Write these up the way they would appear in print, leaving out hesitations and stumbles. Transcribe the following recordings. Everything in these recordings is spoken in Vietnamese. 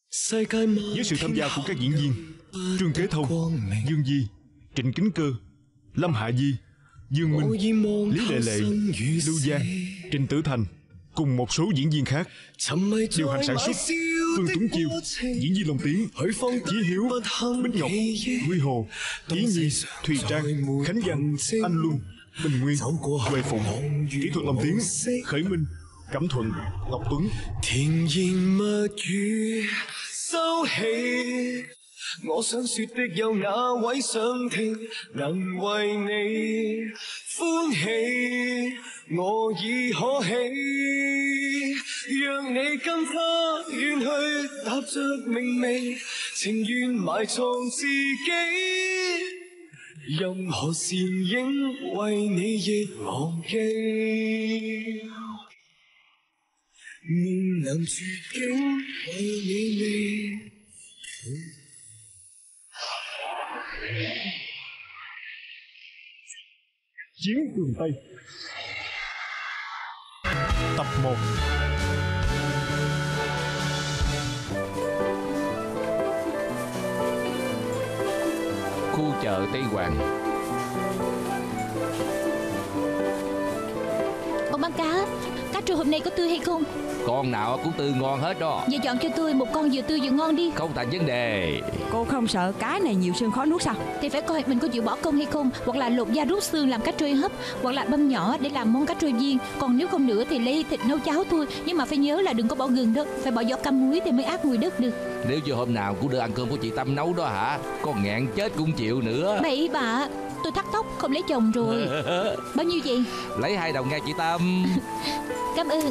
Với sự tham gia của các diễn viên Trương Kế Thông, Dương Di, Trịnh Kính Cơ, Lâm Hạ Di, Dương Minh, Lý Lệ Lệ, Lưu Giang, Trịnh Tử Thành cùng một số diễn viên khác. Điều hành sản xuất Phương Tuấn Chiêu, diễn viên Long Tiến, Chí Hiếu, Bích Ngọc, Huy Hồ, Ý Nhi, Thùy Trang, Khánh Văn, Anh Luân, Bình Nguyên, Huệ Phụng, Kỹ thuật Long Tiến, Khởi Minh, Cẩm Thuận, Ngọc Tuấn. Thiên nhiên mật語收起，我想說的有哪位想聽，能為你歡喜，我已可喜，讓你跟他遠去，踏着明媚，情願埋藏自己，任何倩影為你亦忘記。面臨絕境，為你未。Chiến Đường Tây Tập 1. Khu chợ Tây Hoàng. Ông bán cá trôi hôm nay có tươi hay không? Con nào cũng tươi ngon hết đó. Vậy chọn cho tôi một con vừa tươi vừa ngon đi. Không thành vấn đề. Cô không sợ cá này nhiều xương khó nuốt sao? Thì phải coi mình có chịu bỏ công hay không. Hoặc là lột da rút xương làm cá trôi hấp, hoặc là băm nhỏ để làm món cá trôi viên. Còn nếu không nữa thì lấy thịt nấu cháo thôi. Nhưng mà phải nhớ là đừng có bỏ gừng đó. Phải bỏ vỏ cam muối thì mới át mùi đất được. Nếu như hôm nào cũng được ăn cơm của chị Tâm nấu đó hả? Con nghẹn chết cũng chịu nữa. Bậy bạ, tôi thắt tóc không lấy chồng rồi. Bao nhiêu vậy? Lấy 2 đồng nghe chị Tâm. Cảm ơn.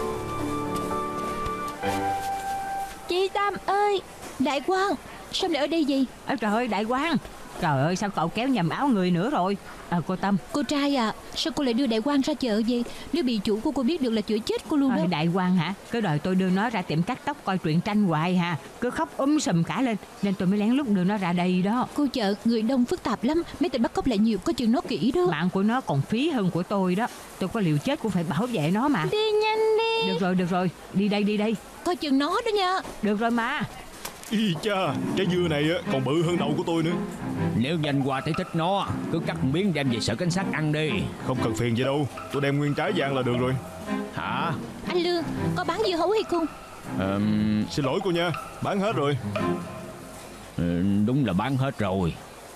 Chị Tâm ơi, Đại Quang, sao lại ở đây vậy? Trời ơi, Đại Quang, trời ơi, sao cậu kéo nhầm áo người nữa rồi? Cô Tâm. Cô trai à, sao cô lại đưa Đại Quang ra chợ vậy? Nếu bị chủ của cô biết được là chửi chết cô luôn đó. Đại Quang hả? Cứ đòi tôi đưa nó ra tiệm cắt tóc coi truyện tranh hoài hà. Cứ khóc sùm cả lên, nên tôi mới lén lút đưa nó ra đây đó. Cô chợ người đông phức tạp lắm, mấy tên bắt cóc lại nhiều, có chừng nó kỹ đó. Mạng của nó còn phí hơn của tôi đó. Tôi có liều chết cũng phải bảo vệ nó mà. Đi nhanh đi. Được rồi, đi đây. Coi chừng nó đó nha. Được rồi mà. Ý cha, trái dưa này còn bự hơn đầu của tôi nữa. Nếu danh qua thấy thích nó, cứ cắt một miếng đem về sở cảnh sát ăn đi. Không cần phiền gì đâu, tôi đem nguyên trái vàng là được rồi. Hả? Anh Lương, có bán dưa hấu hay không? Xin lỗi cô nha, bán hết rồi. Đúng là bán hết rồi.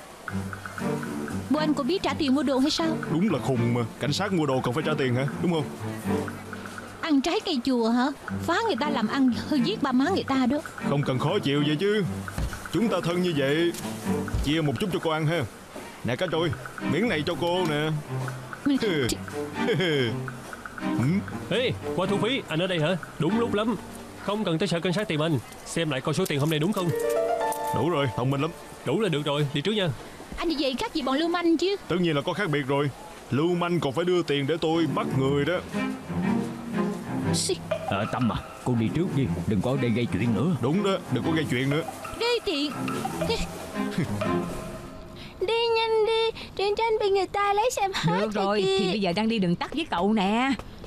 Bộ anh có biết trả tiền mua đồ hay sao? Đúng là khùng mà, cảnh sát mua đồ còn phải trả tiền hả, đúng không? Ăn trái cây chùa hả? Phá người ta làm ăn hơi giết ba má người ta đó. Không cần khó chịu vậy chứ. Chúng ta thân như vậy, chia một chút cho cô ăn ha. Nè cá trôi, miếng này cho cô nè. Ê, qua thu phí, anh ở đây hả? Đúng lúc lắm. Không cần tới sở cảnh sát tìm anh. Xem lại coi số tiền hôm nay đúng không? Đủ rồi, thông minh lắm. Đủ là được rồi, đi trước nha. Anh như vậy khác gì bọn lưu manh chứ? Tất nhiên là có khác biệt rồi. Lưu manh còn phải đưa tiền để tôi bắt người đó. Tâm à, cô đi trước đi, đừng có ở đây gây chuyện nữa. Đúng đó, đừng có gây chuyện nữa. Đi tiện. Đi nhanh đi, truyện tranh bị người ta lấy xem hết. Được rồi, thì bây giờ đang đi đường tắt với cậu nè.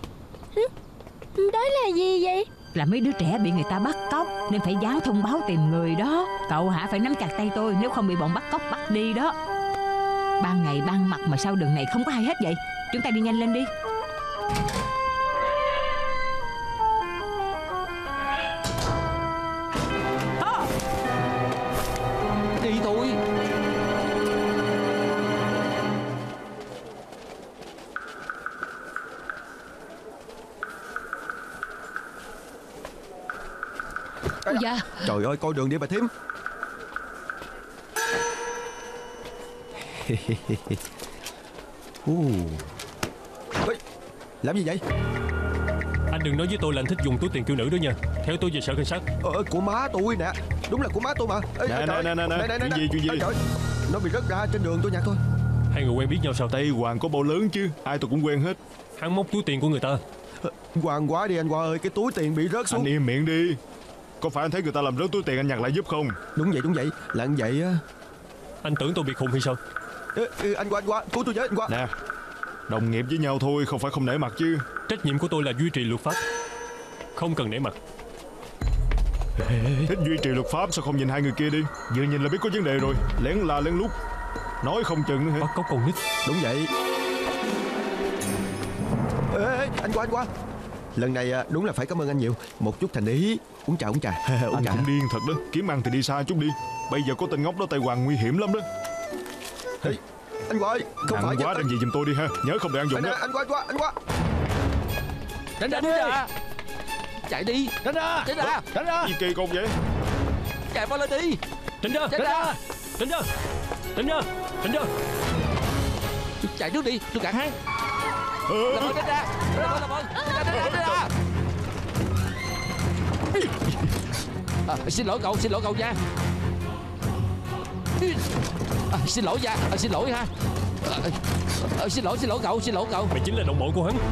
Đó là gì vậy? Là mấy đứa trẻ bị người ta bắt cóc, nên phải dán thông báo tìm người đó. Cậu hả, phải nắm chặt tay tôi, nếu không bị bọn bắt cóc bắt đi đó. Ban ngày ban mặt mà sao đường này không có ai hết vậy? Chúng ta đi nhanh lên đi. Đi thôi. Dạ. Trời ơi, coi đường đi bà thím. Ê, làm gì vậy? Anh đừng nói với tôi là anh thích dùng túi tiền kiều nữ đó nha. Theo tôi về sở cảnh sát. Của má tôi nè. Đúng là của má tôi mà. Nè, chuyện gì? Trời, nó bị rớt ra trên đường tôi nhặt thôi. Hai người quen biết nhau sao? Tây Hoàng có bao lớn chứ, ai tôi cũng quen hết. Hắn móc túi tiền của người ta. Hoàng quá đi anh Hoa ơi, cái túi tiền bị rớt xuống. Anh im miệng đi. Có phải anh thấy người ta làm rớt túi tiền anh nhặt lại giúp không? Đúng vậy, là anh vậy á. Anh tưởng tôi bị khùng hay sao? Anh Hoa, cứu tôi với anh Hoa. Nè, đồng nghiệp với nhau thôi, không phải không nể mặt chứ. Trách nhiệm của tôi là duy trì luật pháp, không cần nể mặt. Thích duy trì luật pháp, sao không nhìn hai người kia đi? Vừa nhìn là biết có vấn đề rồi. Lén la lén lút, nói không chừng nữa hả? Bắt cóc con nít. Đúng vậy. Ê, anh qua. Lần này đúng là phải cảm ơn anh nhiều. Một chút thành ý. Uống trà. Uống Anh trà. cũng điên thật đó. Kiếm ăn thì đi xa chút đi. Bây giờ có tên ngốc đó Tây Hoàng nguy hiểm lắm đó. Ê, anh qua ơi, không phải quá đang gì giùm tôi đi ha. Nhớ không để ăn dụng đó. Anh qua. Tránh ra. Chạy đi. Tránh ra. Gì kỳ cục vậy? Chạy mau lên đi. Tránh ra. Chạy trước đi, tôi cản hắn. Làm ơn tránh ra. Xin lỗi cậu nha. Xin lỗi nha. Xin lỗi ha. Xin lỗi cậu. Mày chính là đồng bọn của hắn.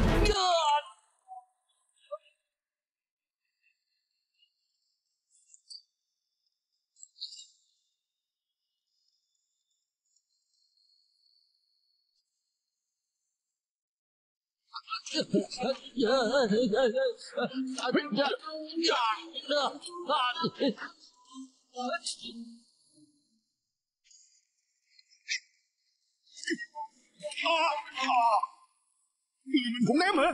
Mình cũng ném hả?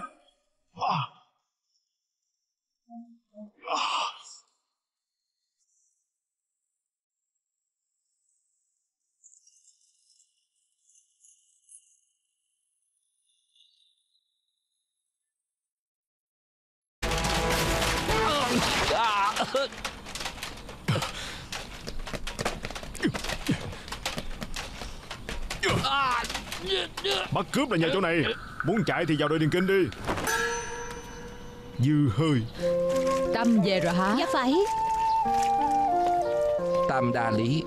Bắt cướp là nhà chỗ này. Muốn chạy thì vào đội điền kinh đi. Dư hơi. Tâm về rồi hả? Dạ phải. Tam đa lý.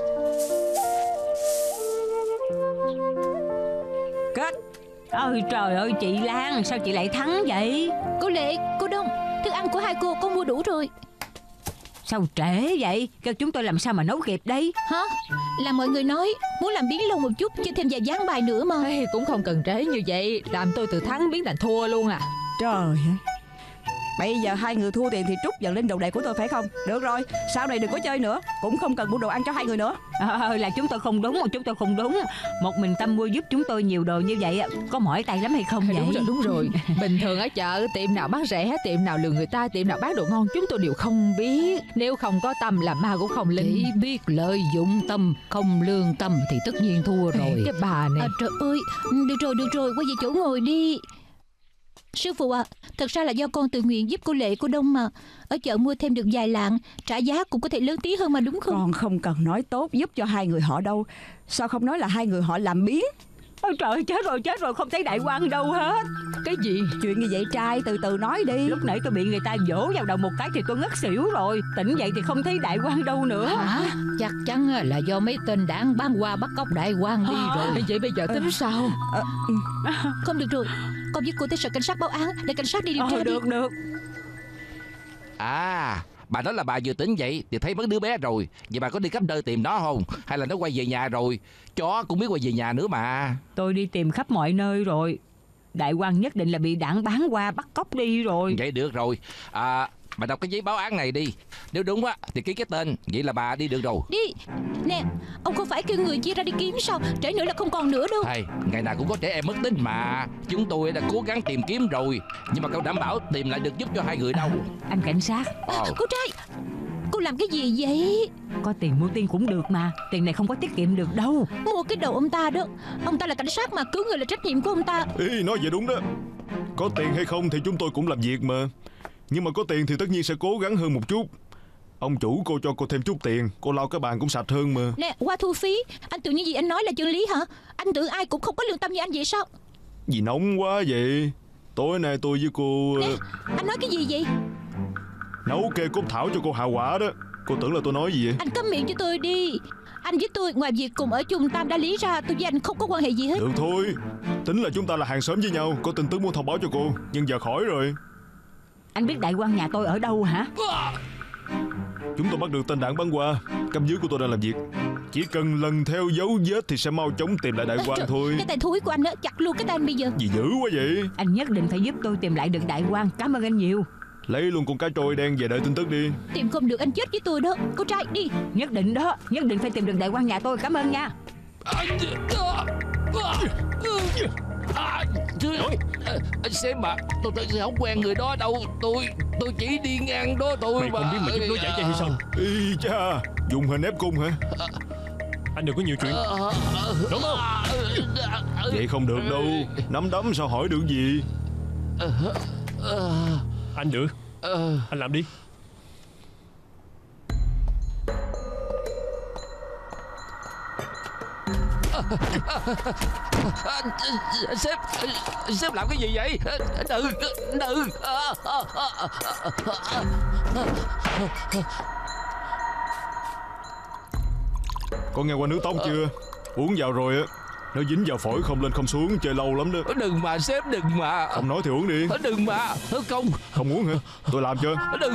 Kết. Ôi trời ơi chị Lan, sao chị lại thắng vậy? Cô Lệ, cô Đông, thức ăn của hai cô con mua đủ rồi. Sao trễ vậy? Kêu chúng tôi làm sao mà nấu kịp đây? Hả? Là mọi người nói muốn làm biến lâu một chút, chơi thêm vài ván bài nữa mà. Ê, cũng không cần trễ như vậy. Làm tôi từ thắng biến thành thua luôn à. Trời ơi. Bây giờ hai người thua tiền thì trút dần lên đầu đề của tôi phải không? Được rồi, sau này đừng có chơi nữa. Cũng không cần mua đồ ăn cho hai người nữa. Là chúng tôi không đúng. Một mình Tâm mua giúp chúng tôi nhiều đồ như vậy có mỏi tay lắm hay không vậy? Đúng rồi. Bình thường ở chợ, tiệm nào bán rẻ, tiệm nào lừa người ta, tiệm nào bán đồ ngon, chúng tôi đều không biết. Nếu không có tâm là ma cũng không linh. Chỉ biết lợi dụng tâm, không lương tâm thì tất nhiên thua rồi. Cái bà này. Trời ơi, được rồi, quay về chỗ ngồi đi. Sư phụ ạ, thật ra là do con tự nguyện giúp cô Lệ, cô Đông mà. Ở chợ mua thêm được vài lạng, trả giá cũng có thể lớn tí hơn mà đúng không? Con không cần nói tốt giúp cho hai người họ đâu. Sao không nói là hai người họ làm biến? Ôi trời, chết rồi, không thấy đại quan đâu hết. Cái gì? Chuyện như vậy trai từ từ nói đi. Lúc nãy tôi bị người ta vỗ vào đầu một cái thì tôi ngất xỉu rồi. Tỉnh dậy thì không thấy đại quan đâu nữa. Hả? Chắc chắn là do mấy tên đảng bán qua bắt cóc đại quan đi rồi. Vậy bây giờ tính sao? Không được rồi, con với cô tới sở cảnh sát báo án để cảnh sát đi điều tra đi. Được. À, bà nói là bà vừa tỉnh dậy thì thấy mất đứa bé rồi. Vậy bà có đi khắp nơi tìm nó không? Hay là nó quay về nhà rồi? Chó cũng biết quay về nhà nữa mà. Tôi đi tìm khắp mọi nơi rồi. Đại quan nhất định là bị đảng bán qua bắt cóc đi rồi. Vậy được rồi. Bà đọc cái giấy báo án này đi. Nếu đúng á thì ký cái tên. Vậy là bà đi được rồi. Đi. Nè, ông không phải kêu người chia ra đi kiếm sao? Trễ nữa là không còn nữa đâu. Hay, ngày nào cũng có trẻ em mất tích mà. Chúng tôi đã cố gắng tìm kiếm rồi, nhưng mà cậu đảm bảo tìm lại được giúp cho hai người đâu. Anh cảnh sát. Cô trai, cô làm cái gì vậy? Có tiền mua tiên cũng được mà. Tiền này không có tiết kiệm được đâu. Mua cái đầu ông ta đó. Ông ta là cảnh sát mà, cứu người là trách nhiệm của ông ta. Ý, nói vậy đúng đó. Có tiền hay không thì chúng tôi cũng làm việc mà. Nhưng mà có tiền thì tất nhiên sẽ cố gắng hơn một chút. Ông chủ cô cho cô thêm chút tiền, cô lau cái bàn cũng sạch hơn mà. Nè, qua thu phí. Anh tưởng những gì anh nói là chân lý hả? Anh tưởng ai cũng không có lương tâm như anh vậy sao? Gì nóng quá vậy? Tối nay tôi với cô... Nè, anh nói cái gì vậy? Nấu kê cốt thảo cho cô Hà Quả đó. Cô tưởng là tôi nói gì vậy? Anh câm miệng cho tôi đi. Anh với tôi ngoài việc cùng ở chung Tam Đa Lý ra, tôi với anh không có quan hệ gì hết. Được thôi, tính là chúng ta là hàng xóm với nhau. Có tin tức muốn thông báo cho cô, nhưng giờ khỏi rồi. Anh biết đại quan nhà tôi ở đâu hả? Chúng tôi bắt được tên đảng bắn qua. Cấp dưới của tôi đang làm việc. Chỉ cần lần theo dấu vết thì sẽ mau chóng tìm lại đại quan thôi. Cái tay thúi của anh á, chặt luôn cái tay anh bây giờ. Gì dữ quá vậy? Anh nhất định phải giúp tôi tìm lại được đại quan. Cảm ơn anh nhiều. Lấy luôn con cá trôi đen về đợi tin tức đi. Tìm không được anh chết với tôi đó. Cô trai đi. Nhất định đó, nhất định phải tìm được đại quan nhà tôi. Cảm ơn nha. Sếp mà, tôi thật sự không quen người đó đâu. Tôi chỉ đi ngang đó thôi. Mày không biết mà giúp nó giải chơi hay sao? Ý cha, dùng hình ép cung hả? Anh đừng có nhiều chuyện, đúng không? Vậy không được đâu. Nắm đấm sao hỏi được gì? Anh được, anh làm đi. Sếp làm cái gì vậy? Đừng. Con nghe qua nước tóc chưa? Uống vào rồi á, nó dính vào phổi không lên không xuống, chơi lâu lắm đó. Đừng mà sếp, đừng mà. Không nói thì uống đi. Đừng mà. Không uống hả? Tôi làm cho. Đừng.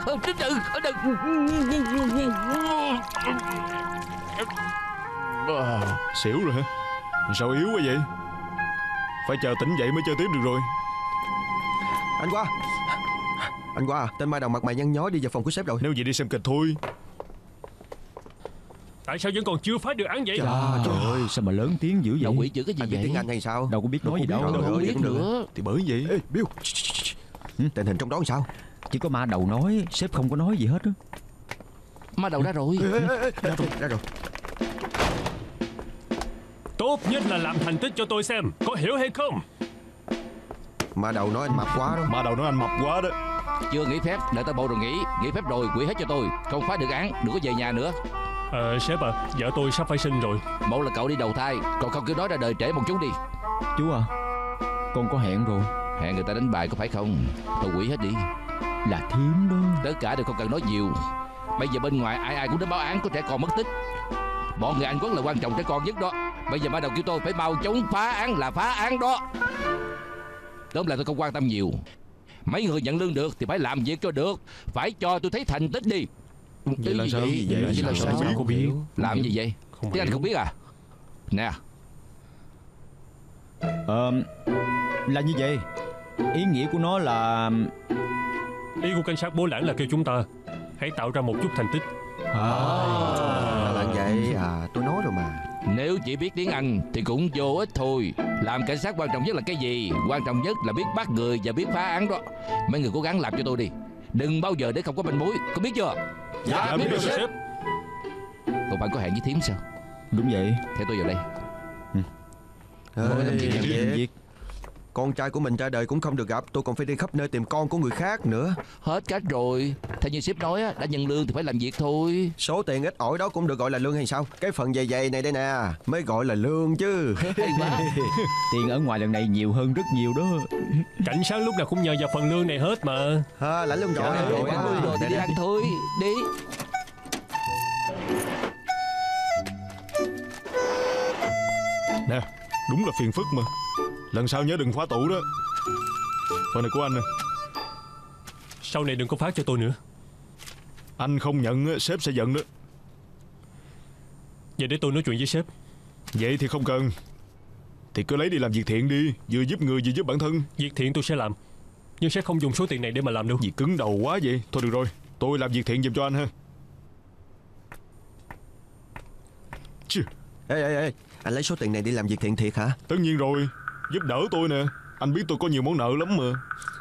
Xỉu rồi hả? Sao yếu quá vậy? Phải chờ tỉnh dậy mới chơi tiếp được rồi. Anh Qua, tên Mai Đầu mặt mày nhăn nhó đi vào phòng của sếp rồi. Nếu vậy đi xem kịch thôi. Tại sao vẫn còn chưa phá được án vậy? Trời ơi, sao mà lớn tiếng dữ vậy? Đậu quỷ chữ cái gì Anh vậy? biết tiếng Anh hay sao? Đâu có biết nói gì đâu. Đâu có biết nữa. Thì bởi vậy. Ê, Bill, tình hình trong đó làm sao? Chỉ có Ma Đầu nói, sếp không có nói gì hết á. Ma Đầu ra rồi. Ra rồi. Tốt nhất là làm thành tích cho tôi xem, có hiểu hay không? Ma Đầu nói anh mập quá đó. Ma Đầu nói anh mập quá đó. Chưa nghỉ phép, đợi tới bộ rồi nghỉ phép rồi quỷ hết cho tôi. Không phá được án, đừng có về nhà nữa. Sếp à, vợ tôi sắp phải sinh rồi. Một là cậu đi đầu thai, còn không cứ nói ra đời trễ một chút đi. Chú à, con có hẹn rồi. Hẹn người ta đánh bài có phải không? Tôi quỷ hết đi. Là Thiếm đó. Tất cả đều không cần nói nhiều. Bây giờ bên ngoài ai cũng đến báo án có trẻ con mất tích. Bọn người Anh Quốc là quan trọng trẻ con nhất đó. Bây giờ Ma Đầu kêu tôi phải mau chóng phá án là phá án đó. Tóm lại tôi không quan tâm nhiều. Mấy người nhận lương được thì phải làm việc cho được. Phải cho tôi thấy thành tích đi. Vậy là sao? Vậy là sao? Không biết. Làm gì vậy? Tiếng Anh không biết à? Nè. Là như vậy. Ý nghĩa của nó là... Ý của cảnh sát Bố Lãng là kêu chúng ta hãy tạo ra một chút thành tích. Là bạn vậy à, tôi nói rồi mà. Nếu chỉ biết tiếng Anh thì cũng vô ích thôi. Làm cảnh sát quan trọng nhất là cái gì? Quan trọng nhất là biết bắt người và biết phá án đó. Mấy người cố gắng làm cho tôi đi. Đừng bao giờ để không có manh mối. Có biết chưa? Dạ biết rồi sếp. Còn bạn có hẹn với Thiếm sao? Đúng vậy. Theo tôi vào đây. Làm việc. Con trai của mình ra đời cũng không được gặp, tôi còn phải đi khắp nơi tìm con của người khác nữa. Hết cách rồi. Theo như sếp nói đã nhận lương thì phải làm việc thôi. Số tiền ít ỏi đó cũng được gọi là lương hay sao? Cái phần dày dày này đây nè mới gọi là lương chứ. Hay quá. Tiền ở ngoài lần này nhiều hơn rất nhiều đó. Cảnh sát lúc nào cũng nhờ vào phần lương này hết mà. Lãnh lương rồi. Rồi thì đi ăn thôi. Đi. Nè, đúng là phiền phức mà. Lần sau nhớ đừng khóa tủ đó. Phần này của anh nè. Sau này đừng có phát cho tôi nữa. Anh không nhận sếp sẽ giận đó. Vậy để tôi nói chuyện với sếp. Vậy thì không cần. Thì cứ lấy đi làm việc thiện đi. Vừa giúp người vừa giúp bản thân. Việc thiện tôi sẽ làm, nhưng sẽ không dùng số tiền này để mà làm đâu. Gì cứng đầu quá vậy. Thôi được rồi, tôi làm việc thiện giùm cho anh ha. Chứ. Ê, anh lấy số tiền này đi làm việc thiện thiệt hả? Tất nhiên rồi, giúp đỡ tôi nè. Anh biết tôi có nhiều món nợ lắm mà.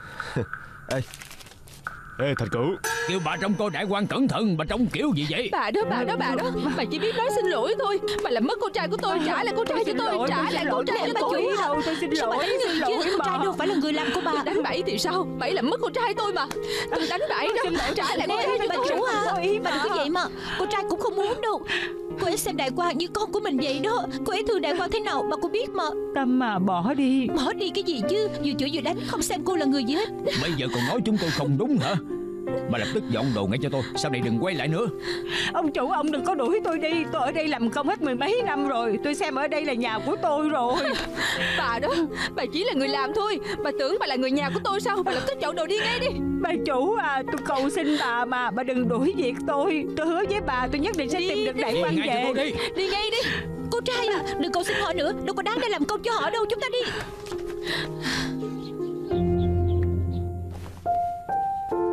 Ê Thạch Cửu, Kêu bà trông coi đại quan cẩn thận. Bà trông kiểu gì vậy? Bà đó bà chỉ biết nói xin lỗi thôi. Bà làm mất con trai của tôi, trả lại con trai cho tôi, trả lại con trai cho tôi. Tôi xin Sao bà lỗi. đánh người chứ? Con trai đâu phải là người làm của bà. Đánh bậy thì sao? Bậy làm mất con trai tôi mà. Tôi đánh bậy đó, trả lại con trai cho Bà tôi. chủ à, bà đừng có vậy mà. Con trai cũng không muốn đâu. Cô ấy xem Đại Quang như con của mình vậy đó. Cô ấy thương Đại Quang thế nào bà cũng biết mà. Tâm mà bỏ đi. Bỏ đi cái gì chứ? Vừa chửi vừa đánh, không xem cô là người gì hết. Bây giờ còn nói chúng tôi không đúng hả? Bà lập tức dọn đồ ngay cho tôi. Sau này đừng quay lại nữa. Ông chủ, ông đừng có đuổi tôi đi. Tôi ở đây làm công hết 10 mấy năm rồi. Tôi xem ở đây là nhà của tôi rồi. Bà đó, bà chỉ là người làm thôi. Bà tưởng bà là người nhà của tôi sao? Bà lập tức dọn đồ đi ngay đi. Bà chủ à, tôi cầu xin bà mà. Bà đừng đuổi việc tôi. Tôi hứa với bà tôi nhất định sẽ tìm được Đại Quang về. Đi ngay đi. Cô trai à, đừng cầu xin họ nữa. Đâu có đáng để làm công cho họ đâu. Chúng ta đi.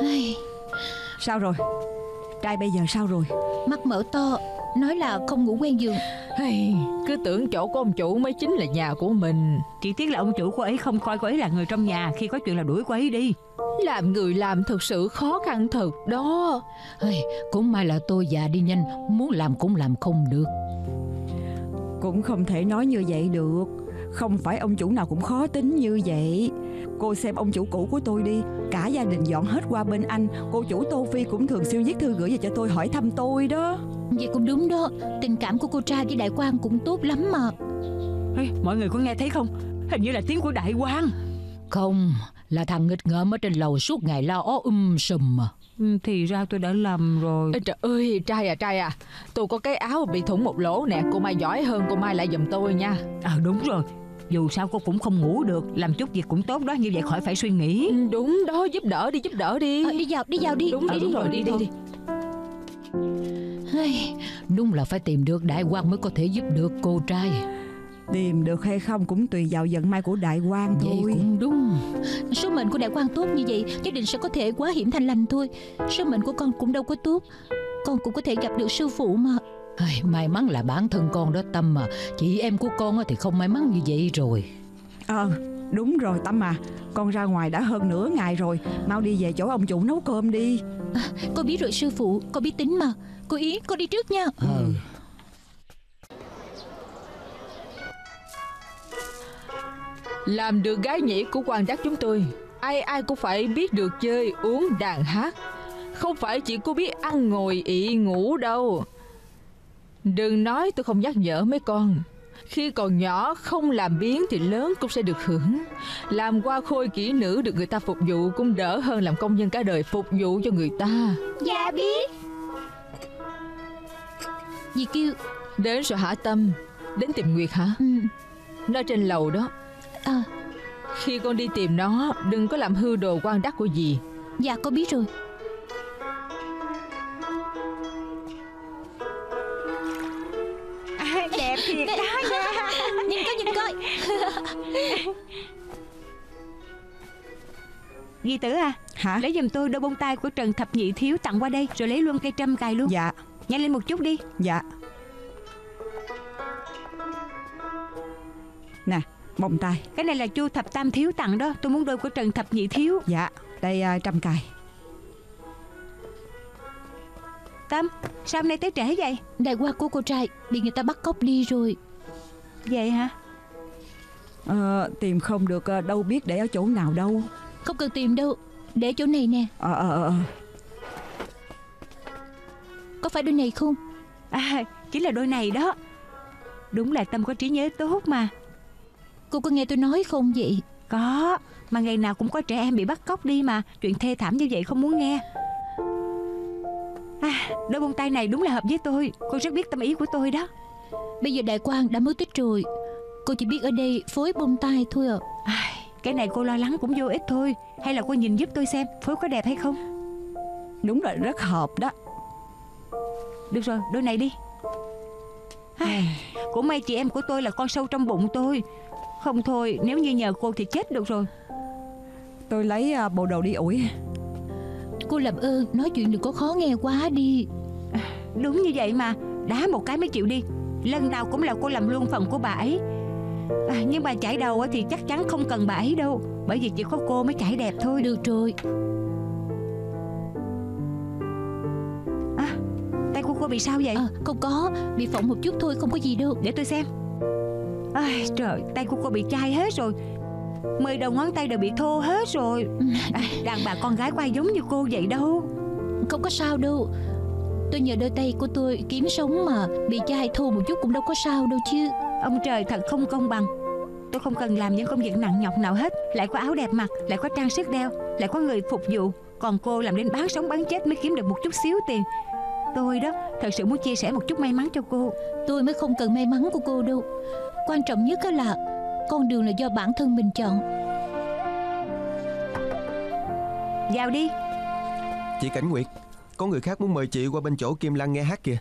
Sao rồi? Trai bây giờ sao rồi? Mắt mở to, nói là không ngủ quen giường. Cứ tưởng chỗ của ông chủ mới chính là nhà của mình. Chỉ tiếc là ông chủ cô ấy không coi cô ấy là người trong nhà. Khi có chuyện là đuổi cô ấy đi. Làm người làm thực sự khó khăn thật đó. Cũng may là tôi già đi nhanh, muốn làm cũng làm không được. Cũng không thể nói như vậy được. Không phải ông chủ nào cũng khó tính như vậy. Cô xem ông chủ cũ của tôi đi, cả gia đình dọn hết qua bên anh. Cô chủ Tô Phi cũng thường xuyên viết thư gửi về cho tôi hỏi thăm tôi đó. Vậy cũng đúng đó. Tình cảm của cô trai với Đại Quang cũng tốt lắm mà. Mọi người có nghe thấy không? Hình như là tiếng của Đại Quang. Không, là thằng nghịch ngợm ở trên lầu suốt ngày la sùm mà. Thì ra tôi đã lầm rồi. Trời ơi, trai à, tôi có cái áo bị thủng một lỗ nè. Cô Mai giỏi hơn, cô Mai lại giùm tôi nha. Đúng rồi. Dù sao cô cũng không ngủ được, làm chút việc cũng tốt đó, như vậy khỏi phải suy nghĩ. Đúng đó, giúp đỡ đi. Đi vào đi. Đúng rồi, đi. Đúng là phải tìm được Đại Quang mới có thể giúp được cô trai. Tìm được hay không cũng tùy vào vận may của Đại Quang thôi. Vậy cũng đúng. Số mệnh của Đại Quang tốt như vậy, nhất định sẽ có thể quá hiểm thanh lành thôi. Số mệnh của con cũng đâu có tốt, con cũng có thể gặp được sư phụ mà. May mắn là bản thân con đó Tâm mà. Chị em của con thì không may mắn như vậy rồi. Đúng rồi Tâm à. Con ra ngoài đã hơn nửa ngày rồi. Mau đi về chỗ ông chủ nấu cơm đi. Con biết rồi sư phụ, con biết tính mà. Cô Ý, con đi trước nha. Làm được gái nhĩ của quan trắc chúng tôi, ai cũng phải biết được chơi, uống, đàn hát. Không phải chỉ có biết ăn ngồi ị ngủ đâu. Đừng nói tôi không nhắc nhở mấy con. Khi còn nhỏ không làm biếng thì lớn cũng sẽ được hưởng. Làm qua khôi kỹ nữ được người ta phục vụ cũng đỡ hơn làm công nhân cả đời phục vụ cho người ta. Dạ biết. Dì kêu. Đến rồi hả Tâm? Đến tìm Nguyệt hả? Nó trên lầu đó. Khi con đi tìm nó, đừng có làm hư đồ quan đắc của dì. Dạ con biết rồi. Đẹp thiệt đó nha. Nhìn coi. Ghi Tử à, hả? Lấy giùm tôi đôi bông tai của Trần Thập Nhị Thiếu tặng qua đây. Rồi lấy luôn cây trâm cài luôn. Dạ. Nhanh lên một chút đi. Dạ. Nè, bông tai. Cái này là Chu Thập Tam Thiếu tặng đó. Tôi muốn đôi của Trần Thập Nhị Thiếu. Dạ, đây trâm cài. Tâm, sao hôm nay tới trễ vậy? Đại Quang của cô trai bị người ta bắt cóc đi rồi. Vậy hả? Tìm không được đâu biết để ở chỗ nào đâu. Không cần tìm đâu, để chỗ này nè. Có phải đôi này không? Chính là đôi này đó. Đúng là Tâm có trí nhớ tốt mà. Cô có nghe tôi nói không vậy? Có, mà ngày nào cũng có trẻ em bị bắt cóc đi mà. Chuyện thê thảm như vậy không muốn nghe. Đôi bông tai này đúng là hợp với tôi. Cô rất biết tâm ý của tôi đó. Bây giờ Đại Quang đã mất tích rồi, cô chỉ biết ở đây phối bông tai thôi à. Cái này cô lo lắng cũng vô ích thôi. Hay là cô nhìn giúp tôi xem phối có đẹp hay không? Đúng là rất hợp đó. Được rồi, đôi này đi. Cũng may chị em của tôi là con sâu trong bụng tôi. Không thôi nếu như nhờ cô thì chết được rồi. Tôi lấy bộ đồ đi ủi. Cô làm ơn nói chuyện đừng có khó nghe quá đi. Đúng như vậy mà. Đá một cái mới chịu đi. Lần nào cũng là cô làm luôn phần của bà ấy. Nhưng mà chải đầu thì chắc chắn không cần bà ấy đâu. Bởi vì chỉ có cô mới chải đẹp thôi. Được rồi. Tay của cô bị sao vậy? Không có, bị phỏng một chút thôi, không có gì đâu. Để tôi xem. Trời, tay của cô bị chai hết rồi. 10 đầu ngón tay đều bị thô hết rồi. Đàn bà con gái có ai giống như cô vậy đâu. Không có sao đâu. Tôi nhờ đôi tay của tôi kiếm sống mà. Bị chai thô một chút cũng đâu có sao đâu chứ. Ông trời thật không công bằng. Tôi không cần làm những công việc nặng nhọc nào hết. Lại có áo đẹp mặc, lại có trang sức đeo, lại có người phục vụ. Còn cô làm đến bán sống bán chết mới kiếm được một chút xíu tiền. Tôi đó thật sự muốn chia sẻ một chút may mắn cho cô. Tôi mới không cần may mắn của cô đâu. Quan trọng nhất là con đường là do bản thân mình chọn. Vào đi. Chị Cảnh Nguyệt, có người khác muốn mời chị qua bên chỗ Kim Lăng nghe hát kìa.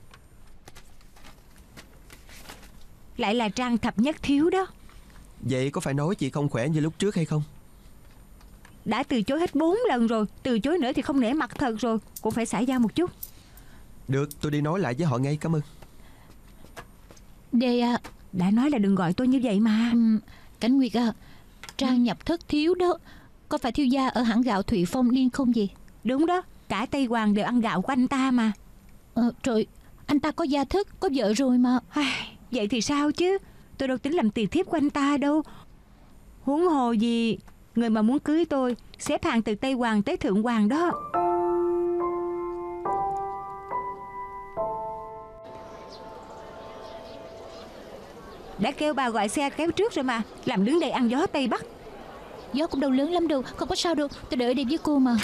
Lại là Trang Thập Nhất Thiếu đó. Vậy có phải nói chị không khỏe như lúc trước hay không? Đã từ chối hết 4 lần rồi, từ chối nữa thì không nể mặt thật rồi. Cũng phải xả giao một chút. Được, tôi đi nói lại với họ ngay, cảm ơn. Đề à, đã nói là đừng gọi tôi như vậy mà. Cảnh Nguyệt à, Trang nhập thất thiếu đó. Có phải thiếu gia ở hãng gạo Thụy Phong Liên không gì? Đúng đó, cả Tây Hoàng đều ăn gạo của anh ta mà. Trời, anh ta có gia thất, có vợ rồi mà. Vậy thì sao chứ? Tôi đâu tính làm tỳ thiếp của anh ta đâu. Huống hồ gì, người mà muốn cưới tôi xếp hàng từ Tây Hoàng tới Thượng Hoàng đó. Đã kêu bà gọi xe kéo trước rồi mà, làm đứng đây ăn gió Tây Bắc. Gió cũng đâu lớn lắm đâu, không có sao đâu. Tôi đợi ở đây với cô mà.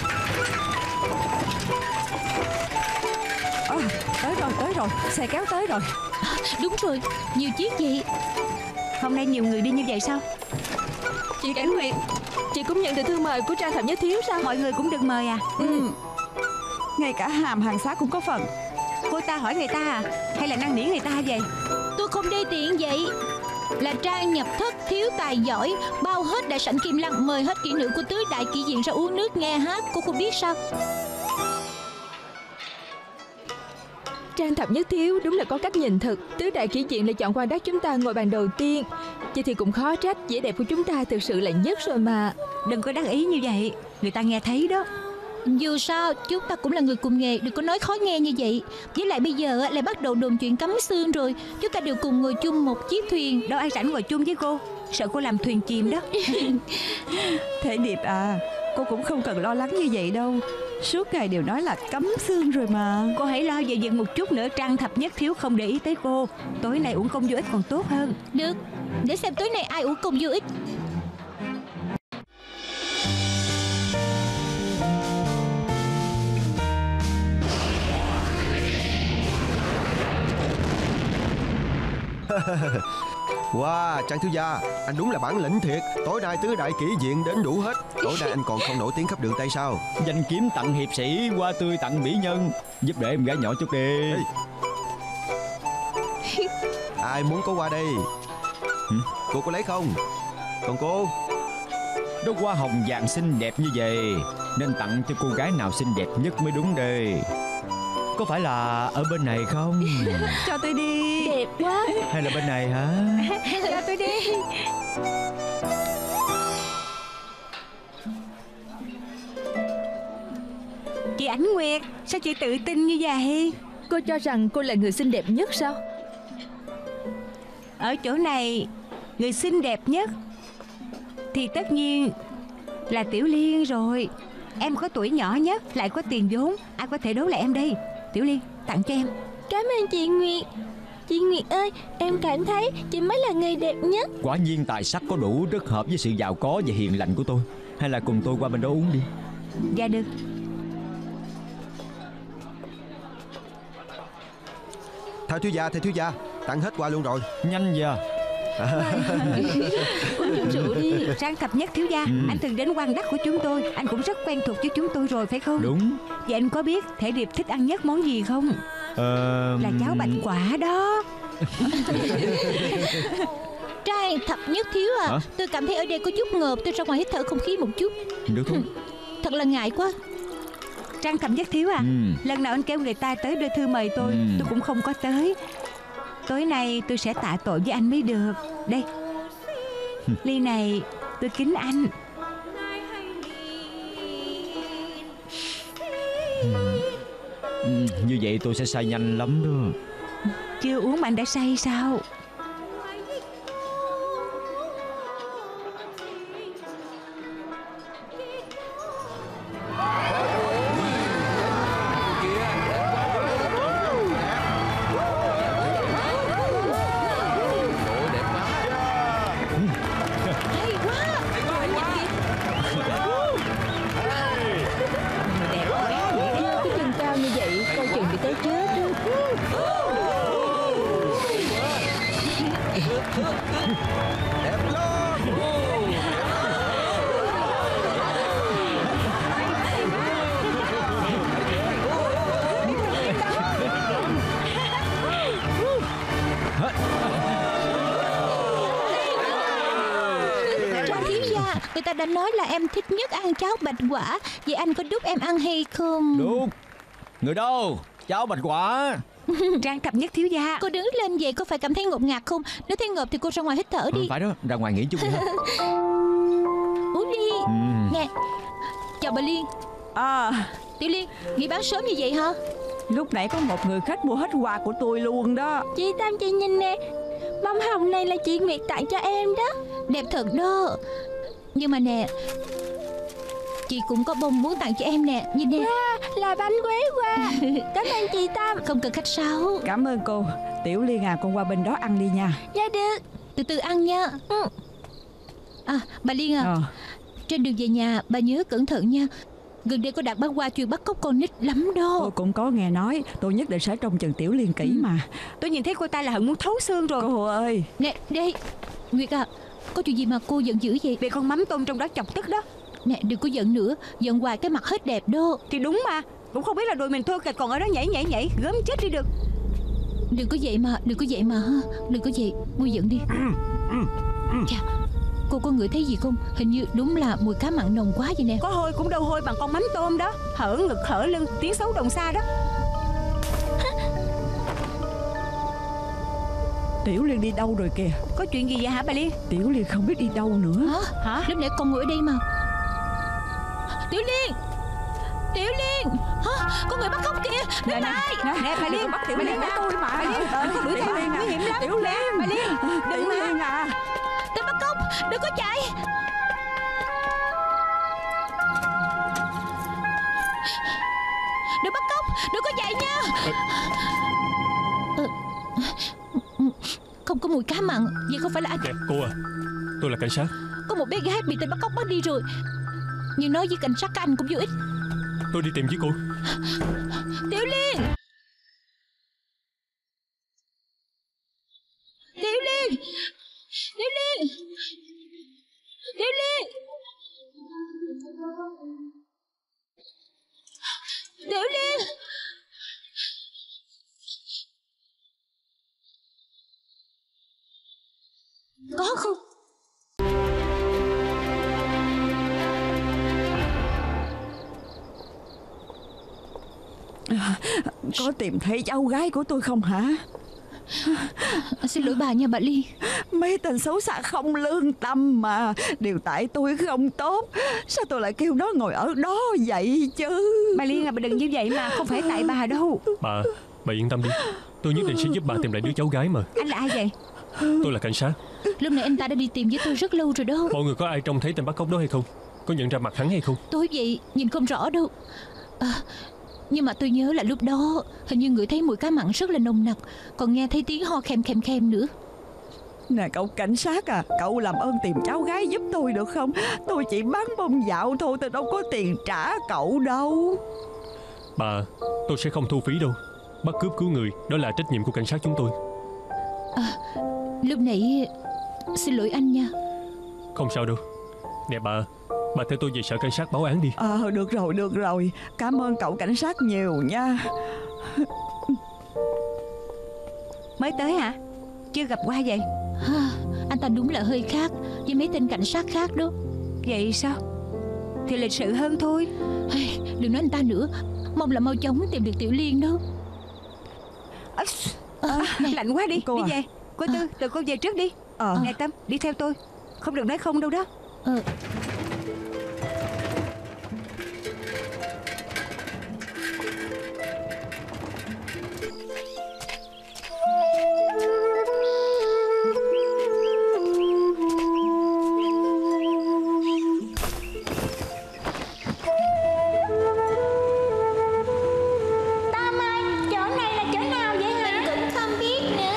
Tới rồi, xe kéo tới rồi. Đúng rồi, nhiều chiếc vậy. Hôm nay nhiều người đi như vậy sao? Chị Cảnh Nguyệt, chị cũng nhận được thư mời của Trang Thập Nhất Thiếu sao? Mọi người cũng được mời à? Ngay cả Hàm hàng xá cũng có phần. Cô ta hỏi người ta à? Hay là năn nỉ người ta vậy? Tôi không đê tiện vậy. Là Trang nhập thất thiếu tài giỏi, bao hết đại sảnh Kim Lăng, mời hết kỹ nữ của tứ đại kỹ viện ra uống nước nghe hát. Cô không biết sao? Trang Thập Nhất Thiếu đúng là có cách nhìn thực. Tứ đại kỹ viện lại chọn Quan Đắc chúng ta ngồi bàn đầu tiên. Vậy thì cũng khó trách, vẻ đẹp của chúng ta thực sự là nhất rồi mà. Đừng có đắc ý như vậy, người ta nghe thấy đó. Dù sao chúng ta cũng là người cùng nghề, đừng có nói khó nghe như vậy. Với lại bây giờ lại bắt đầu đồn chuyện cấm xương rồi. Chúng ta đều cùng ngồi chung một chiếc thuyền. Đâu ai rảnh ngồi chung với cô, sợ cô làm thuyền chìm đó. Thể Điệp à, cô cũng không cần lo lắng như vậy đâu. Suốt ngày đều nói là cấm xương rồi mà. Cô hãy lo về dừng một chút nữa. Trang Thập Nhất Thiếu không để ý tới cô. Tối nay uống công vô ích còn tốt hơn. Được, để xem tối nay ai uống công vô ích. Wow, Trang thiếu gia, anh đúng là bản lĩnh thiệt. Tối nay tứ đại kỹ viện đến đủ hết. Tối nay anh còn không nổi tiếng khắp đường Tây sao? Danh kiếm tặng hiệp sĩ, hoa tươi tặng mỹ nhân. Giúp đỡ em gái nhỏ chút đi. Ai muốn có hoa đây? Cô có lấy không? Còn cô? Đóa hoa hồng vàng xinh đẹp như vậy nên tặng cho cô gái nào xinh đẹp nhất mới đúng đây. Có phải là ở bên này không? Cho tôi đi. Đẹp quá. Hay là bên này hả? Cho tôi đi. Chị Ánh Nguyệt, sao chị tự tin như vậy? Cô cho rằng cô là người xinh đẹp nhất sao? Ở chỗ này, người xinh đẹp nhất thì tất nhiên là Tiểu Liên rồi. Em có tuổi nhỏ nhất, lại có tiền vốn, ai có thể đấu lại em đây. Tiểu Liên, tặng cho em. Cảm ơn chị Nguyệt. Chị Nguyệt ơi, em cảm thấy chị mới là người đẹp nhất. Quả nhiên tài sắc có đủ, rất hợp với sự giàu có và hiền lành của tôi. Hay là cùng tôi qua bên đó uống đi. Dạ được. Thưa thiếu gia, tặng hết qua luôn rồi. Nhanh giờ. Uống chút rượu đi. Trang Thập Nhất thiếu gia, anh từng đến Quan Đắc của chúng tôi, anh cũng rất quen thuộc với chúng tôi rồi phải không? Đúng. Vậy anh có biết Thể Điệp thích ăn nhất món gì không? Là cháo bạch quả đó. Trang Thập Nhất thiếu à, hả? tôi cảm thấy ở đây có chút ngợp. Tôi ra ngoài hít thở không khí một chút. Được không? Thật là ngại quá. Trang Thập Nhất thiếu à, lần nào anh kêu người ta tới đưa thư mời tôi cũng không có tới. Tối nay tôi sẽ tạ tội với anh mới được. Đây, ly này tôi kính anh. Như vậy tôi sẽ say nhanh lắm đó. Chưa uống mà anh đã say sao? nha, người ta đã nói là em thích nhất ăn cháo bạch quả. Vậy anh có giúp em ăn hay không? Được. Người đâu? Cháo bạch quả. Trang thập nhất thiếu gia. Cô đứng lên vậy có phải cảm thấy ngột ngạt không? Nếu thấy ngợp thì cô ra ngoài hít thở đi. Phải đó, ra ngoài nghỉ chút đi. Uống đi. Nè. Chào bà Liên. Tiểu Liên, nghỉ bán sớm như vậy hả? Lúc nãy có một người khách mua hết quà của tôi luôn đó. Chị Tam, chị nhìn nè, bông hồng này là chị Nguyệt tặng cho em đó. Đẹp thật đó. Nhưng mà nè, chị cũng có bông muốn tặng cho em nè. Nhìn nè. Là bánh quế qua. Cảm ơn chị Tam. Không cần khách sáo. Cảm ơn cô. Tiểu Liên à, con qua bên đó ăn đi nha. Dạ được. Từ từ ăn nha. Bà Liên à, trên đường về nhà bà nhớ cẩn thận nha. Gần đây có đặt bán hoa chuyên bắt cóc con nít lắm đó. Tôi cũng có nghe nói. Tôi nhất định sẽ trông chừng Tiểu Liên kỹ mà. Tôi nhìn thấy cô ta là hận muốn thấu xương rồi. Cô ơi. Nè đây Nguyệt à, có chuyện gì mà cô giận dữ vậy? Vì con mắm tôm trong đó chọc tức đó. Nè đừng có giận nữa. Giận hoài cái mặt hết đẹp đó. Thì đúng mà, cũng không biết là đùi mình thua kịch còn ở đó nhảy gớm chết đi được. Đừng có vậy mà. Đừng có vậy. Nguôi giận đi. Chà, cô có ngửi thấy gì không? Hình như đúng là mùi cá mặn nồng quá vậy nè. Có hôi cũng đâu hôi bằng con mắm tôm đó. Hở ngực hở lưng, tiếng xấu đồng xa đó. Tiểu Liên đi đâu rồi kìa? Có chuyện gì vậy hả bà Liên? Tiểu Liên không biết đi đâu nữa. Hả? Lúc nãy con ngồi ở đây mà. Tiểu Liên! Hả? Có người bắt cóc kìa. Nè bà Liên, bắt Tiểu Liên của tôi mà. Bà Liên, đuổi theo nguy hiểm lắm. Tiểu Liên, bà Liên, Tiểu Liên à. Tên bắt cóc, đừng có chạy. Đừng bắt cóc, đừng có chạy nha. Không có mùi cá mặn. Vậy không phải là anh? Nè cô à, tôi là cảnh sát. Có một bé gái bị tên bắt cóc bắt đi rồi. Nhưng nói với cảnh sát các anh cũng vô ích. Tôi đi tìm với cô. Tiểu Liên! Tiểu Liên! Tiểu Liên! Tiểu Liên! Tiểu Liên! Có không? Có tìm thấy cháu gái của tôi không hả? Xin lỗi bà nha bà Liên. Mấy tên xấu xa không lương tâm mà. Đều tại tôi không tốt. Sao tôi lại kêu nó ngồi ở đó vậy chứ? Bà Liên à, bà đừng như vậy mà. Không phải tại bà đâu. Bà yên tâm đi. Tôi nhất định sẽ giúp bà tìm lại đứa cháu gái mà. Anh là ai vậy? Tôi là cảnh sát. Lúc nãy anh ta đã đi tìm với tôi rất lâu rồi đó. Mọi người có ai trông thấy tên bắt cóc đó hay không? Có nhận ra mặt hắn hay không? Tối vậy nhìn không rõ đâu. Nhưng mà tôi nhớ là lúc đó hình như ngửi thấy mùi cá mặn rất là nồng nặc. Còn nghe thấy tiếng ho khem nữa. Nè cậu cảnh sát à, cậu làm ơn tìm cháu gái giúp tôi được không? Tôi chỉ bán bông dạo thôi, tôi đâu có tiền trả cậu đâu. Bà, tôi sẽ không thu phí đâu. Bắt cướp cứu người, đó là trách nhiệm của cảnh sát chúng tôi. Lúc nãy xin lỗi anh nha. Không sao đâu. Nè bà theo tôi về sở cảnh sát báo án đi. Được rồi. Cảm ơn cậu cảnh sát nhiều nha. Mới tới hả? Chưa gặp qua vậy? Anh ta đúng là hơi khác với mấy tên cảnh sát khác đó. Vậy sao? Thì lịch sự hơn thôi. Đừng nói anh ta nữa. Mong là mau chóng tìm được Tiểu Liên đó. Lạnh quá đi. Cô đi à? về. Cô Tư, tự cô về trước đi. Nè Tâm, đi theo tôi. Không được nói không đâu đó. Tam ơi, chỗ này là chỗ nào vậy hả? Mình cũng không biết nữa.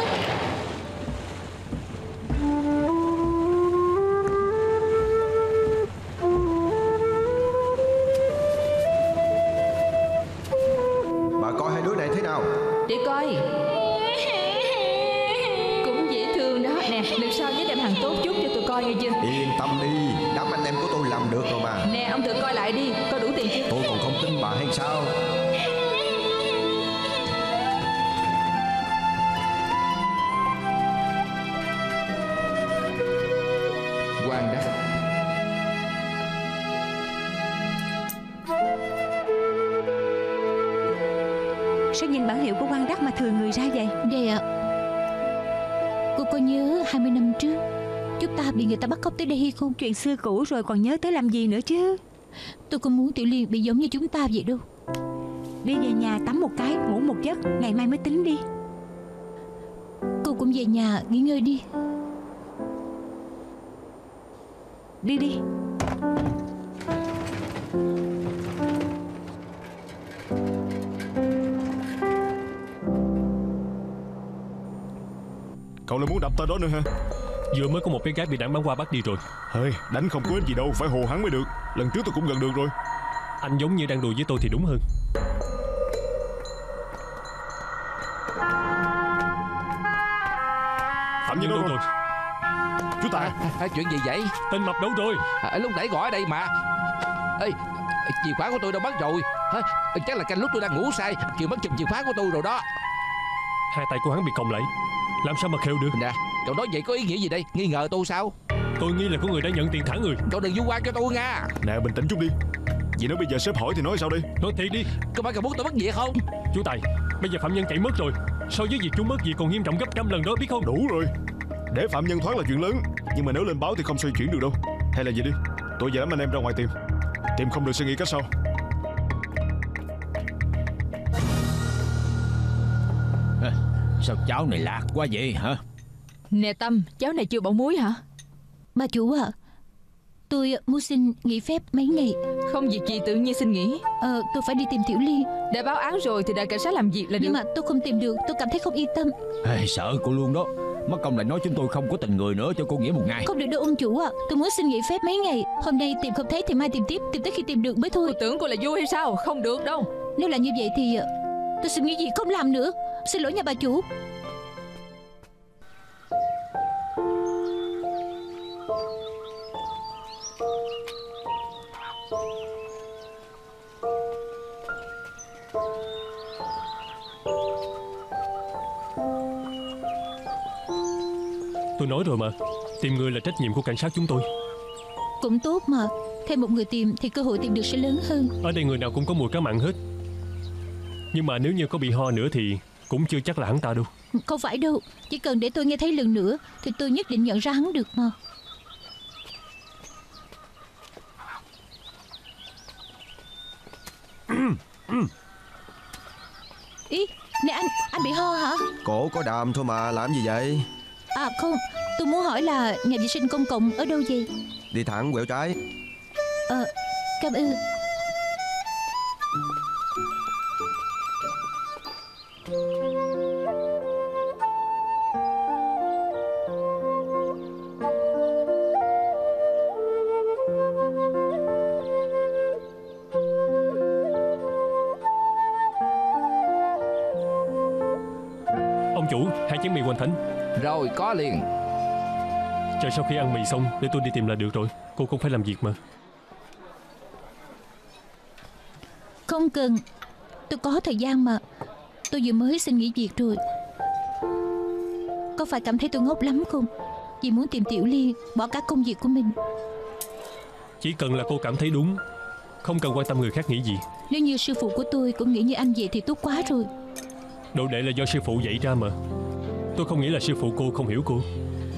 Bà coi hai đứa này thế nào? Để coi. Cũng dễ thương đó. Nè, lần sau nhớ đem hàng tốt chút cho tôi coi nghe chưa? Yên tâm đi, đám anh em của tôi làm được rồi mà. Nè, ông tự coi lại đi, coi đủ tiền chưa? Tôi còn không tin bà hay sao? Quan Đắc, sao nhìn bản hiệu của quan Đắc mà thừa người ra vậy? Vậy ạ. Cô có nhớ 20 năm trước chúng ta bị người ta bắt cóc tới đây hay không? Chuyện xưa cũ rồi còn nhớ tới làm gì nữa chứ. Tôi không muốn Tiểu Liên bị giống như chúng ta vậy đâu. Đi về nhà tắm một cái, ngủ một giấc, ngày mai mới tính đi. Cô cũng về nhà nghỉ ngơi đi. Đi đi. Cậu lại muốn đập ta đó nữa hả? Vừa mới có một bé gái bị đảng bắn qua bắt đi rồi. Hơi, đánh không có ích gì đâu, phải hồ hắn mới được. Lần trước tôi cũng gần được rồi. Anh giống như đang đùa với tôi thì đúng hơn. Phạm Nhân đâu rồi? Chú Tài. Chuyện gì vậy? Tên Mập đâu rồi? Lúc nãy gọi ở đây mà. Ê, chìa khóa của tôi đâu mất rồi? Chắc là canh lúc tôi đang ngủ say, kêu mất chùm chìa khóa của tôi rồi đó. Hai tay của hắn bị còng lại, làm sao mà khều được? Nè, cậu nói vậy có ý nghĩa gì đây? Nghi ngờ tôi sao? Tôi nghĩ là có người đã nhận tiền thả người. Cậu đừng vu oan cho tôi nha. Nè, bình tĩnh chút đi. Vì nếu bây giờ sếp hỏi thì nói sao đây? Nói thiệt đi. Có phải cậu muốn tôi mất việc không? Chú Tài, bây giờ phạm nhân chạy mất rồi, so với việc chúng mất việc còn nghiêm trọng gấp trăm lần đó, biết không? Đủ rồi. Để phạm nhân thoát là chuyện lớn, nhưng mà nếu lên báo thì không xoay chuyển được đâu. Hay là vậy đi, tôi và đám anh em ra ngoài tìm không được suy nghĩ cách sau. Sao cháu này lạc quá vậy hả? Nè Tâm, cháu này chưa bỏ muối hả? Bà chủ ạ, tôi muốn xin nghỉ phép mấy ngày. Không việc gì tự nhiên xin nghỉ. Tôi phải đi tìm Tiểu Liên. Đã báo án rồi thì đại cảnh sát làm việc là được. Nhưng mà tôi không tìm được, tôi cảm thấy không yên tâm. Sợ cô luôn đó. Mất công lại nói chúng tôi không có tình người nữa, cho cô nghỉ một ngày. Không được đâu ông chủ ạ, tôi muốn xin nghỉ phép mấy ngày. Hôm nay tìm không thấy thì mai tìm tiếp, tìm tới khi tìm được mới thôi. Cô tưởng cô là vui hay sao? Không được đâu. Nếu là như vậy thì tôi xin nghỉ việc không làm nữa. Xin lỗi nha bà chủ. Tôi nói rồi mà, tìm người là trách nhiệm của cảnh sát chúng tôi. Cũng tốt mà, thêm một người tìm thì cơ hội tìm được sẽ lớn hơn. Ở đây người nào cũng có mùi cá mặn hết. Nhưng mà nếu như có bị ho nữa thì cũng chưa chắc là hắn ta đâu. Không phải đâu, chỉ cần để tôi nghe thấy lần nữa thì tôi nhất định nhận ra hắn được mà. Ý, nè anh bị ho hả? Cổ có đàm thôi mà, làm gì vậy? À không, tôi muốn hỏi là nhà vệ sinh công cộng ở đâu vậy? Đi thẳng quẹo trái. Cảm ơn. Ông chủ, 2 chén mì hoành thánh. Rồi, có liền. Chờ sau khi ăn mì xong để tôi đi tìm là được rồi. Cô cũng phải làm việc mà. Không cần, tôi có thời gian mà. Tôi vừa mới xin nghỉ việc rồi. Có phải cảm thấy tôi ngốc lắm không? Vì muốn tìm Tiểu Liên, bỏ cả công việc của mình. Chỉ cần là cô cảm thấy đúng, không cần quan tâm người khác nghĩ gì. Nếu như sư phụ của tôi cũng nghĩ như anh vậy thì tốt quá rồi. Đồ đệ là do sư phụ dạy ra mà. Tôi không nghĩ là sư phụ cô không hiểu cô.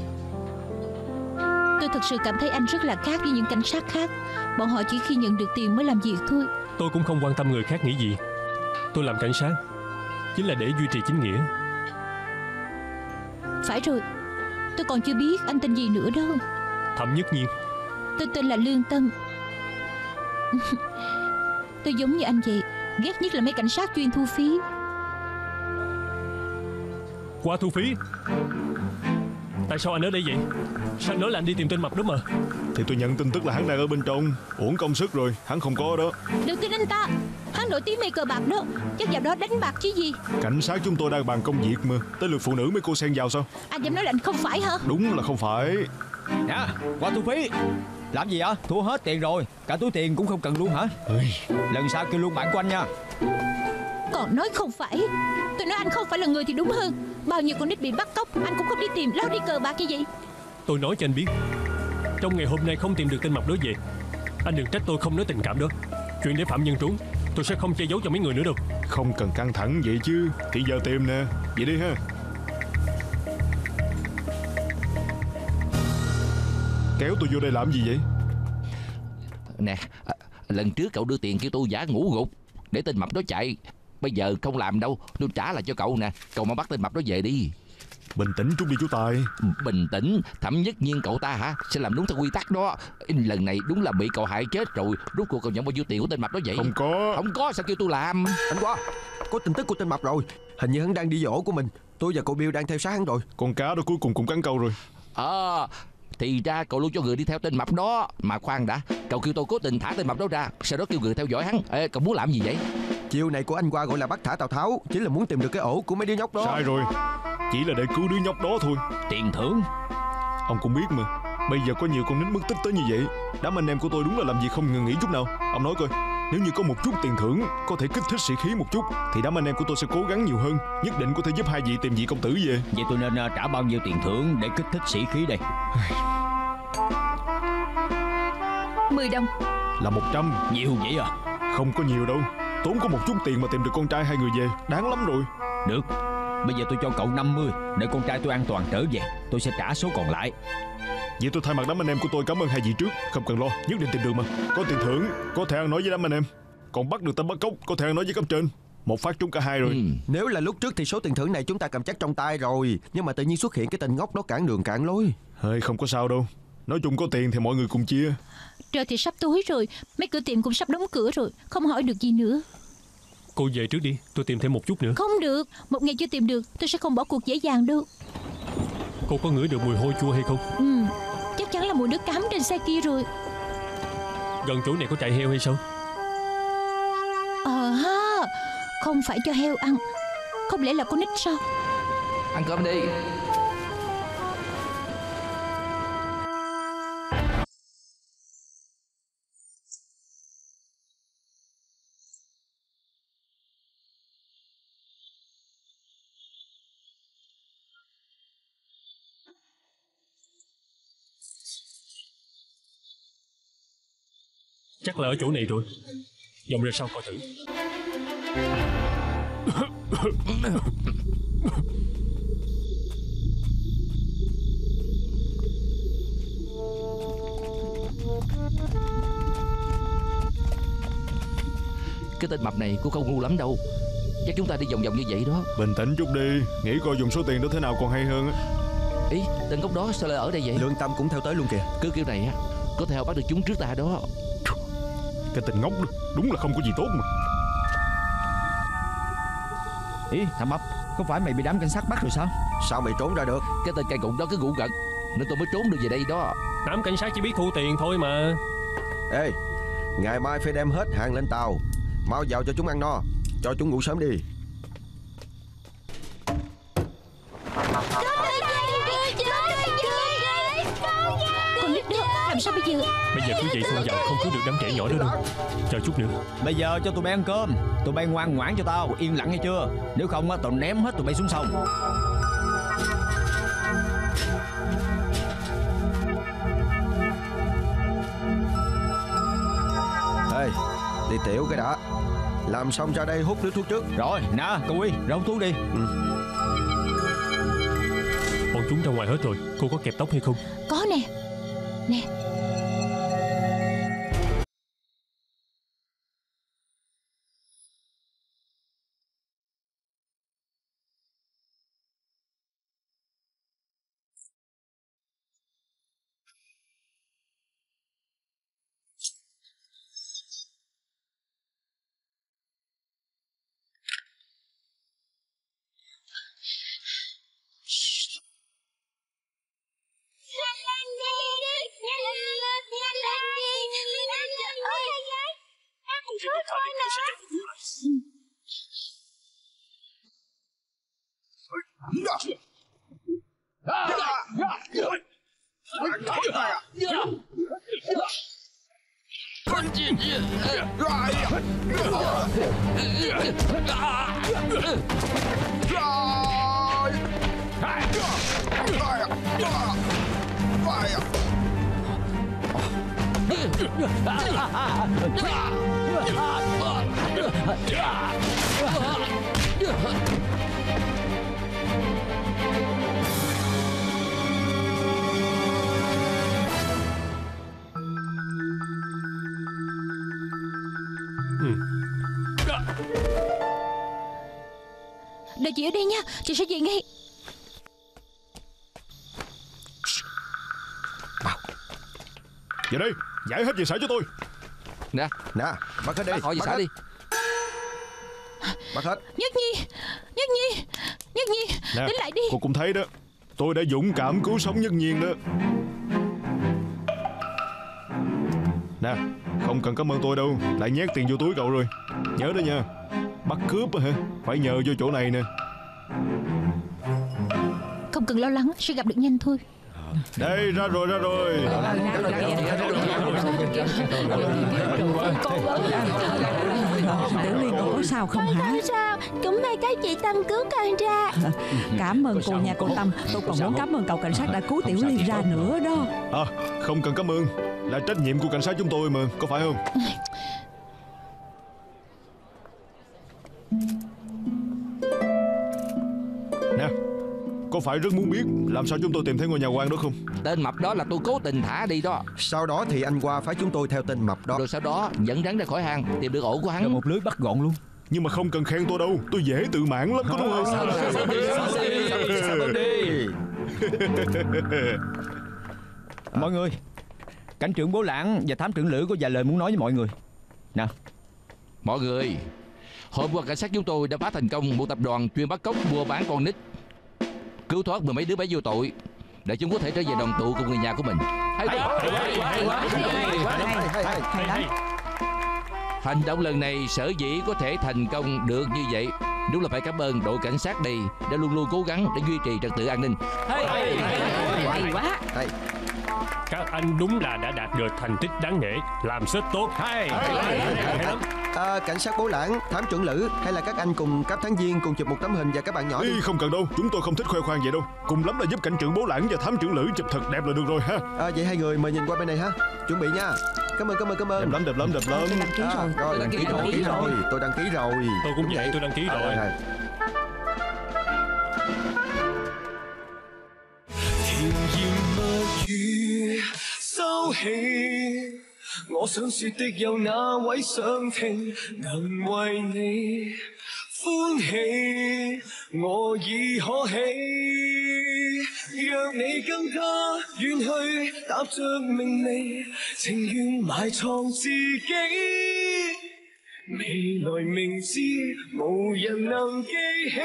Tôi thật sự cảm thấy anh rất là khác với những cảnh sát khác. Bọn họ chỉ khi nhận được tiền mới làm việc thôi. Tôi cũng không quan tâm người khác nghĩ gì. Tôi làm cảnh sát chính là để duy trì chính nghĩa. Phải rồi, tôi còn chưa biết anh tên gì nữa đâu. Thẩm Nhất Nhiên. Tôi tên là Lương Tâm. Tôi giống như anh vậy, ghét nhất là mấy cảnh sát chuyên thu phí. Qua thu phí? Tại sao anh ở đây vậy? Sao anh nói là anh đi tìm tên Mập đó mà? Thì tôi nhận tin tức là hắn đang ở bên trong. Uổng công sức rồi, hắn không có đó. Đừng tin anh ta, hắn nổi tiếng mê cờ bạc đó. Chắc vào đó đánh bạc chứ gì. Cảnh sát chúng tôi đang bàn công việc mà. Tới lượt phụ nữ mấy cô xen vào sao? Anh dám nói là anh không phải hả? Đúng là không phải. Nè, qua thu phí. Làm gì vậy? Thua hết tiền rồi. Cả túi tiền cũng không cần luôn hả? Lần sau kêu luôn bạn của anh nha. Còn nói không phải. Tôi nói anh không phải là người thì đúng hơn. Bao nhiêu con nít bị bắt cóc anh cũng không đi tìm, lao đi cờ bạc như vậy. Tôi nói cho anh biết, trong ngày hôm nay không tìm được tên Mập đó về, anh đừng trách tôi không nói tình cảm đó. Chuyện để phạm nhân trốn, tôi sẽ không che giấu cho mấy người nữa đâu. Không cần căng thẳng vậy chứ. Thì giờ tìm nè. Vậy đi ha. Kéo tôi vô đây làm gì vậy? Nè, lần trước cậu đưa tiền kêu tôi giả ngủ gục để tên mập đó chạy. Bây giờ không làm đâu, tôi trả lại cho cậu nè. Cậu mau bắt tên mập đó về đi. Bình tĩnh chút đi chú Tài. Bình tĩnh? Thẩm Nhất Nhiên cậu ta hả? Sẽ làm đúng theo quy tắc đó. Lần này đúng là bị cậu hại chết rồi. Rốt cuộc cậu nhận bao nhiêu tiền của tên mập đó vậy? Không có. Không có sao kêu tôi làm? Anh Qua, có tin tức của tên mập rồi. Hình như hắn đang đi dỗ của mình. Tôi và cậu Bill đang theo sát hắn rồi. Con cá đó cuối cùng cũng cắn câu rồi. Thì ra cậu luôn cho người đi theo tên mập đó. Mà khoan đã, cậu kêu tôi cố tình thả tên mập đó ra, sau đó kêu người theo dõi hắn. Ê, cậu muốn làm gì vậy? Chiều này của anh Qua gọi là bắt thả Tào Tháo, chính là muốn tìm được cái ổ của mấy đứa nhóc đó. Sai rồi. Chỉ là để cứu đứa nhóc đó thôi. Tiền thưởng? Ông cũng biết mà. Bây giờ có nhiều con nít mất tích tới như vậy. Đám anh em của tôi đúng là làm gì không ngừng nghỉ chút nào. Ông nói coi, nếu như có một chút tiền thưởng có thể kích thích sĩ khí một chút thì đám anh em của tôi sẽ cố gắng nhiều hơn. Nhất định có thể giúp hai vị tìm vị công tử về. Vậy tôi nên trả bao nhiêu tiền thưởng để kích thích sĩ khí đây? 10 đồng. Là 100. Nhiều vậy à? Không có nhiều đâu. Tốn có một chút tiền mà tìm được con trai hai người về, đáng lắm rồi. Được, bây giờ tôi cho cậu 50 để con trai tôi an toàn trở về. Tôi sẽ trả số còn lại. Vậy tôi thay mặt đám anh em của tôi cảm ơn hai vị trước. Không cần lo, nhất định tìm được mà. Có tiền thưởng, có thể ăn nói với đám anh em. Còn bắt được tên bắt cóc, có thể ăn nói với cấp trên. Một phát trúng cả hai rồi. Nếu là lúc trước thì số tiền thưởng này chúng ta cầm chắc trong tay rồi. Nhưng mà tự nhiên xuất hiện cái tên ngốc đó cản đường cản lối. Hơi không có sao đâu. Nói chung có tiền thì mọi người cùng chia. Trời thì sắp tối rồi, mấy cửa tiệm cũng sắp đóng cửa rồi, không hỏi được gì nữa. Cô về trước đi, tôi tìm thêm một chút nữa. Không được, một ngày chưa tìm được tôi sẽ không bỏ cuộc dễ dàng đâu. Cô có ngửi được mùi hôi chua hay không? Chắc chắn là mùi nước cám trên xe kia rồi. Gần chỗ này có chạy heo hay sao? Ha, không phải cho heo ăn. Không lẽ là con nít sao? Ăn cơm đi. Chắc là ở chỗ này rồi. Vòng ra sau coi thử. Cái tên mập này cũng không ngu lắm đâu. Chắc chúng ta đi vòng vòng như vậy đó. Bình tĩnh chút đi. Nghĩ coi dùng số tiền đó thế nào còn hay hơn á. Ý, tên gốc đó sao lại ở đây vậy? Lương Tâm cũng theo tới luôn kìa. Cứ kiểu này á, có theo bắt được chúng trước ta đó. Cái tên ngốc đó, đúng là không có gì tốt mà. Ý, thằng Mập, không phải mày bị đám cảnh sát bắt rồi sao? Sao mày trốn ra được? Cái tên cai cụm đó cứ ngủ gật nên tôi mới trốn được về đây đó. Đám cảnh sát chỉ biết thu tiền thôi mà. Ê, ngày mai phải đem hết hàng lên tàu. Mau vào cho chúng ăn no, cho chúng ngủ sớm đi. Con nít đó, làm sao bây giờ? Bây giờ cứ vậy xông vào không cứu được đám trẻ nhỏ đó đâu. Chờ chút nữa. Bây giờ cho tụi bay ăn cơm. Tụi bay ngoan ngoãn cho tao, yên lặng nghe chưa? Nếu không á, tao ném hết tụi bay xuống sông. Ê, đi tiểu cái đã. Làm xong ra đây hút nước thuốc trước. Rồi, nè, cậu Uy, ra hút thuốc đi. Bọn chúng ra ngoài hết rồi. Cô có kẹp tóc hay không? Có nè. Nè. Đợi chị ở đây nha, chị sẽ về ngay. Về đây, giải hết về xã cho tôi. Nè, bắt hết đi. Hỏi về xã đi. Bắt hết. Nhất Nhi, Nè, tính lại đi. cô cũng thấy đó, tôi đã dũng cảm cứu sống Nhất Nhiên đó. Nè, không cần cảm ơn tôi đâu, lại nhét tiền vô túi cậu rồi. Nhớ đó nha, bắt cướp hả, phải nhờ vô chỗ này nè. Không cần lo lắng, sẽ gặp được nhanh thôi. Đây, ra rồi. Tiểu Liên cô có sao không hả? Không sao, cũng may các chị Tâm cứu con ra. Cảm ơn cô nha cô Tâm. Tôi còn muốn cảm ơn cậu cảnh sát đã cứu Tiểu Liên ra nữa đó. Không cần cảm ơn, là trách nhiệm của cảnh sát chúng tôi mà, có phải không? Nè, có phải rất muốn biết làm sao chúng tôi tìm thấy ngôi nhà quan đó không? Tên mập đó là tôi cố tình thả đi đó. Sau đó thì anh qua phái chúng tôi theo tên mập đó. Rồi sau đó dẫn rắn ra khỏi hang, tìm được ổ của hắn. Rồi một lưới bắt gọn luôn. Nhưng mà không cần khen tôi đâu, tôi dễ tự mãn lắm, có đúng không? Mọi người, cảnh trưởng Bố Lãng và thám trưởng Lữ có vài lời muốn nói với mọi người. Nè, mọi người, hôm qua cảnh sát chúng tôi đã phá thành công một tập đoàn chuyên bắt cóc mua bán con nít, cứu thoát mười mấy đứa bé vô tội, để chúng có thể trở về đoàn tụ cùng người nhà của mình. Hay hành động lần này sở dĩ có thể thành công được như vậy, đúng là phải cảm ơn đội cảnh sát đây đã luôn luôn cố gắng để duy trì trật tự an ninh. Hay quá. Các anh đúng là đã đạt được thành tích đáng nể, làm rất tốt. Hay lắm. Cảnh sát Bố Lãng, thám trưởng Lữ, hay là các anh cùng cấp tháng viên cùng chụp một tấm hình và các bạn nhỏ đi. Không cần đâu, chúng tôi không thích khoe khoang vậy đâu. Cùng lắm là giúp cảnh trưởng Bố Lãng và thám trưởng Lữ chụp thật đẹp là được rồi ha. Vậy hai người mời nhìn qua bên này ha. Chuẩn bị nha. Cảm ơn. Đẹp lắm. Tôi đăng ký rồi. Rồi, đăng ký rồi. Tôi đăng ký rồi. Tôi cũng vậy, tôi đăng ký rồi. 甜言蜜語收起，我想說的有哪位想聽？能為你歡喜，我已可喜。讓你更加遠去，踏着名利，情願埋藏自己。未來明知無人能記起。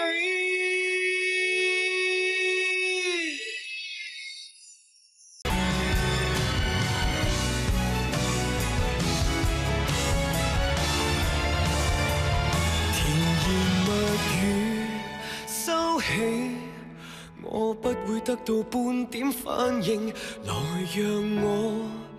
收起，我不會得到半點反應，來讓我